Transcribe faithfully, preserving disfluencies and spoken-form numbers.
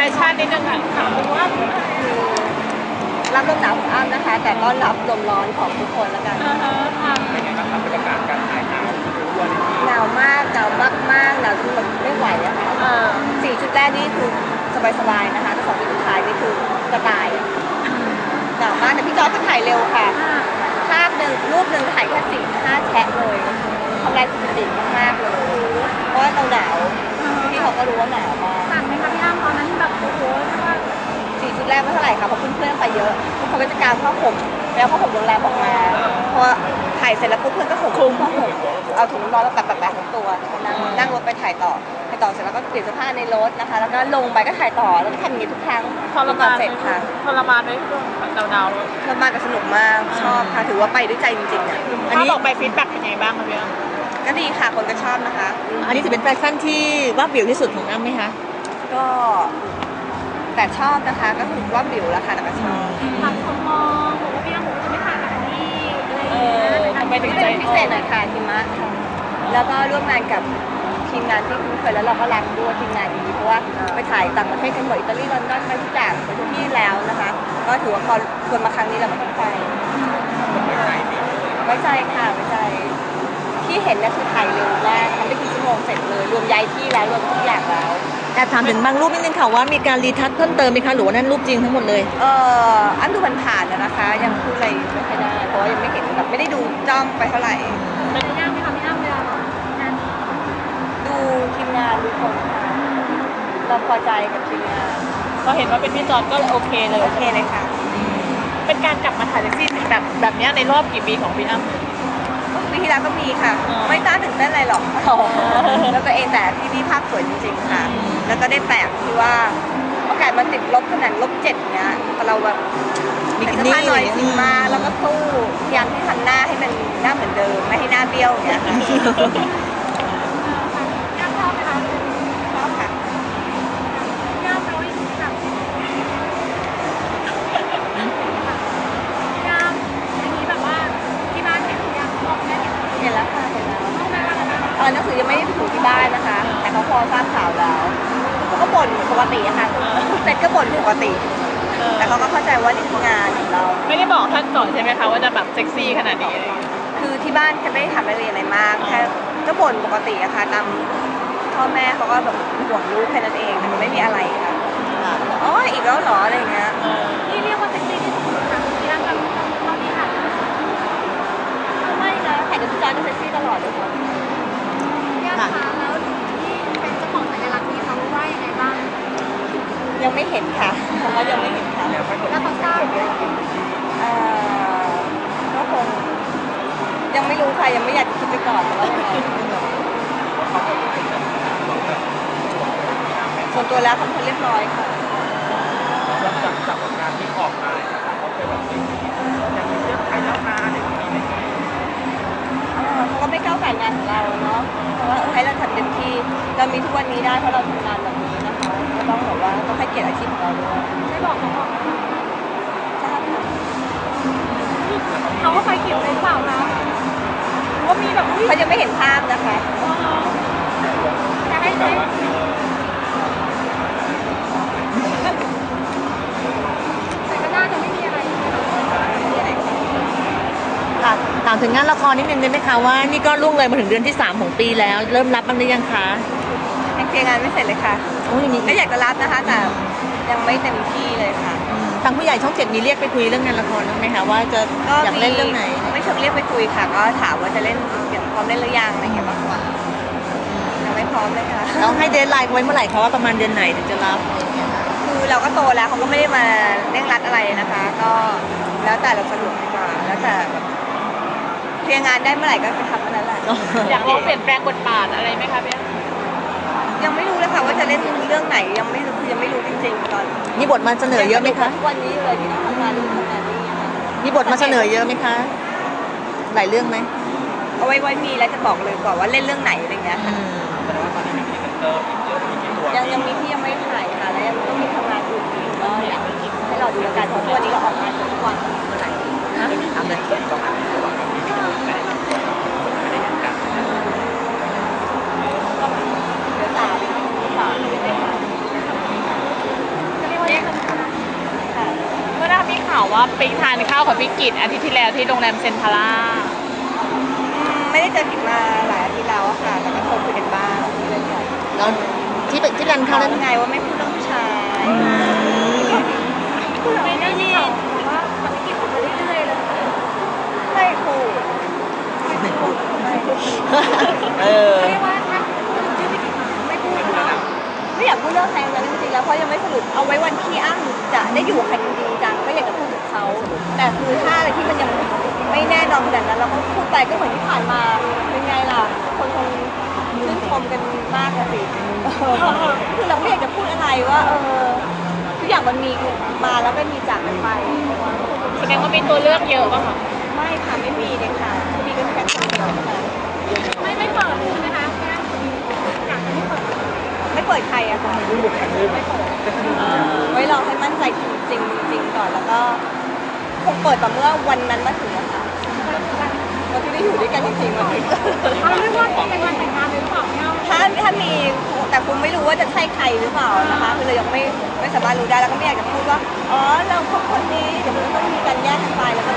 ชั่นนิดนึงค่ะถามว่ารับลมหนาวของอ้ำนะคะแต่ต้อนรับลมร้อนของทุกคนแล้วกันเป็นไงบ้างครับบรรยากาศการถ่ายหนาวหนาวมากหนาวมากมากหนาวจนแบบไม่ไหวอะค่ะสี่ชุดแรกนี่คือสบายๆนะคะแต่สองชุดสุดท้ายนี่คือจะตายหนาวมากแต่พี่จอร์จก็ถ่ายเร็วค่ะภาพหนึ่งรูปหนึ่งถ่ายแค่สี่ห้าแชะเลยทำลายสถิติมากๆเลยเพราะว่าเราหนาวพี่เขาก็รู้ว่าหนาวมากสั่นไหมคะพี่อ้ำตอนนั้นแบบโอ้โหสี่ชุดแรกไม่เท่าไหร่ค่ะเพราะเพื่อนๆไปเยอะเขาก็จะกางผ้าห่มแล้วผ้าห่มโรงแรมออกมาพอถ่ายเสร็จแล้วเพื่อนก็ห่มคลุมผ้าห่มเอาถุงร้อนแล้วแปะๆทั้งตัวนั่งรถไปถ่ายต่อถ่ายต่อเสร็จแล้วก็เปลี่ยนเสื้อผ้าในรถนะคะแล้วก็ลงไปก็ถ่ายต่อแล้วก็ทำอย่างนี้ทุกครั้งทรมานเสร็จค่ะทรมานไหมช่วงหนาวๆทรมานแต่สนุกมากชอบค่ะถือว่าไปด้วยใจจริงๆอ่ะถ้าบอกไปฟีดแบ็กเป็นยังไงบ้างคะพี่อ้ำก็ดีค่ะคนก็ชอบนะคะอันนี้ถือเป็นแฟชั่นที่ว่าวิวที่สุดของอ้ำไหมคะก็แต่ชอบนะคะก็ถือว่าบิวแล้วค่ะแต่ก็ชอบหลังคนมองบอกว่าพี่อ้ำบอกว่าจะไม่ทานแบบนี้อะไรอย่างเงี้ยทำไมถึงใจพิเศษหน่อยค่ะหิมะค่ะแล้วก็ร่วมงานกับทีมงานที่คุ้นเคยแล้วเราก็รักด้วยทีมงานดีเพราะว่าไปถ่ายต่างประเทศกันหมดอิตาลีลอนดอนไปทุกอย่างไปทุกที่แล้วนะคะก็ถือว่าพอชวนมาครั้งนี้เราไม่ต้องไปไว้ใจค่ะไว้ใจที่เห็นเนี่ยคือถ่ายเร็วมากทำได้กี่ชั่วโมงเสร็จเลยรวมย้ายที่แล้วรวมทุกอย่างแล้วแอบถามถึงบางรูปนิดนึงค่ะว่ามีการรีทัชเพิ่มเติมไหมคะหรือว่านั่นรูปจริงทั้งหมดเลยเอออันดูมันผ่านนะคะยังพูดอะไรไม่ค่อยได้เพราะว่ายังไม่เห็นแบบไม่ได้ดูจ้องไปเท่าไหร่เป็นยากไหมคะพี่อ้ำเวลาเราดูทีมงานดูคนค่ะเราพอใจกับทีมงานพอเห็นว่าเป็นพี่จอร์จก็โอเคเลยโอเคเลยค่ะเป็นการกลับมาถ่ายเซ็กซี่แบบแบบนี้ในรอบกี่ปีของพี่อ้ำปีที่แล้วก็มีค่ะไม่ต้าถึงเต้นอะไรหรอกแล้วตัวเองแต่ที่นี่ภาพสวยจริงๆค่ะแล้วก็ได้แปลกที่ว่าโอกาสมันติดลบขนาดลบเจ็ดเนี้ยเราแบบมีสภาพหน่อยจริงมาแล้วก็สู้พยายามที่ทำหน้าให้มันหน้าเหมือนเดิมไม่ให้หน้าเบี้ยวเนี้ยย่าชอบไหมคะชอบค่ะย่าน้อยแบบย่าอย่างนี้แบบว่าที่บ้านเห็นยังพ่อแม่เห็นแล้วค่ะเห็นแล้วเออหนังสือยังไม่ได้ไปถึงที่บ้านนะคะแต่เขาพอทราบข่าวแล้วเขาก็บ่นปกติอะค่ะเสร็จก็บ่นปกติแต่เขาก็เข้าใจว่านี่คืองานของเราไม่ได้บอกท่านก่อนใช่ไหมคะว่าจะแบบเซ็กซี่ขนาดนี้คือที่บ้านจะไม่ได้ทำอะไรอะไรมากแค่ก็บ่นปกติอะค่ะตามพ่อแม่เขาก็แบบห่วงลูกแค่นั้นเองแต่มันไม่มีอะไรค่ะอ๋ออีกแล้วหรออะไรอย่างเงี้ยนี่เรียกว่าเซ็กซี่ที่สุดค่ะที่ร่างกายเท่าที่ค่ะไม่นะถ่ายกับพี่จอยก็เซ็กซี่ตลอดเลยค่ะย่าคะแล้วที่เป็นเจ้าของสัญลักษณ์นี้เขาว่ายังไงบ้างยังไม่เห็นค่ะเขาก็ยังไม่เห็นค่ะแล้วเขาทราบอ่าก็คงยังไม่รู้ค่ะยังไม่อยากคิดไปก่อนว่ายังไงส่วนตัวแล้วเขาเรียบร้อยค่ะหลังจากจากผลงานที่ออกมาเขาเคยแบบยังมีเรื่องใครแล้วนาอะไรอย่างนี้เขาก็ไม่ก้าวไก่งานของเราเนาะเพราะว่าให้เราทำเต็มที่เรามีทุกวันนี้ได้เพราะเราทำงานแบบนี้นะคะก็ต้องแบบว่าต้องให้เกียรติอาชีพของเราด้วยไม่บอกเขาบอกทราบค่ะเขาก็ไฟเขียวเลยเปล่านะว่ามีแบบเขาจะไม่เห็นภาพนะคะจะให้ใช้แต่ก็น่าจะไม่มีอะไรค่ะถามถึงงานละครนิดนึงได้ไหมคะว่านี่ก็ล่วงเลยมาถึงเดือนที่สามของปีแล้วเริ่มรับบ้างหรือยังคะยังเคลียร์งานไม่เสร็จเลยค่ะโอ้ยก็อยากจะรับนะคะแต่ยังไม่เต็มที่เลยค่ะทางผู้ใหญ่ช่องเจ็ดมีเรียกไปคุยเรื่องงานละครบ้างไหมคะว่าจะอยากเล่นเรื่องไหนไม่เชิงเรียกไปคุยค่ะก็ถามว่าจะเล่นอย่างพร้อมเล่นหรือยังอะไรเงี้ยมากกว่ายังไม่พร้อมเลยค่ะเราให้เดทไลน์ไว้เมื่อไหร่คะว่าประมาณเดือนไหนถึงจะรับคือเราก็โตแล้วเขาก็ไม่ได้มาเร่งรัดอะไรนะคะก็แล้วแต่เราสะดวกดีกว่าแล้วแต่เคลียร์งานได้เมื่อไหร่ก็ไปทำเมื่อนั้นแหละอยากลองเปลี่ยนแปลงบทบาทอะไรไหมคะพี่ยังไม่รู้เลยค่ะว่าจะเล่นเรื่องไหนยังไม่คือยังไม่รู้จริงๆตอนมีบทมาเสนอเยอะไหมคะวันนี้เลยที่ต้องทำงานนู่นทำงานนี่ค่ะมีบทมาเสนอเยอะไหมคะหลายเรื่องไหมเอาไว้ไว้มีแล้วจะบอกเลยก่อนว่าเล่นเรื่องไหนอะไรเงี้ยค่ะยังยังมีที่ยังไม่ถ่ายค่ะแล้วยังต้องมีทำงานอื่นอีกก็อยากให้เราดูแล้วกันเพราะวันนี้เราออกงานทุกวันเมื่อไหร่นะทำเลยเดี๋ยวสามสามว่าไปทานข้าวกับพี่กิตอาทิตย์ที่แล้วที่โรงแรมเซ็นทรัลล่าไม่ได้เจอกิจมาหลายอาทิตย์แล้วอะค่ะแต่ก็โทรคุยกันบ้างเรื่อยแล้วที่เป็นที่ร้านๆข้าวเขานั้นแล้วไงว่าไม่พูดเรื่องผู้ชายไม่ได้ยินว่าปฏิกิริยามาเรื่อยๆเลยไม่พูดไม่พูดไม่พูดเออเรียกว่าถ้าชื่อพี่กิ๊กไม่พูดไม่อยากพูดเรื่องใครเลยจริงๆแล้วเพราะยังไม่สรุปเอาไว้วันที่อ้างจะได้อยู่กับใครจริงๆจังก็อยากจะพูดกับเขาแต่คือถ้าอะไรที่มันยังไม่แน่นอนขนาดนั้นเราก็พูดไปก็เหมือนที่ผ่านมาเป็นไงล่ะคนคงชื่นชมกันมากนะสิเออคือเราไม่อยากจะพูดอะไรว่าเออทุกอย่างมันมีมาแล้วก็มีจากกันไปแสดงว่ามีตัวเลือกเยอะป่ะคะไม่ค่ะไม่มีเลยค่ะมีก็แค่คนเดียวเท่านั้นไม่ไม่เปิดใช่ไหมคะแค่อยากจะไม่เปิดไม่เปิดใครอะค่ะไม่เปิดไว้รอให้มั่นใจจริงๆจริงๆก่อนแล้วก็คงเปิดต่อเมื่อวันนั้นมาถึงนะคะวันที่ได้อยู่ด้วยกันจริงๆวันนี้เขาเรียกว่าเป็นวันแต่งงานหรือเปล่าเนี่ยถ้าถ้ามีแต่คุณไม่รู้ว่าจะใช่ใครหรือเปล่านะคะคือเรายังไม่ไม่สามารถรู้ได้แล้วก็ไม่อยากจะพูดว่าอ๋อเราคบคนนี้เดี๋ยวมันต้องมีการแยกกันไปแล้วก็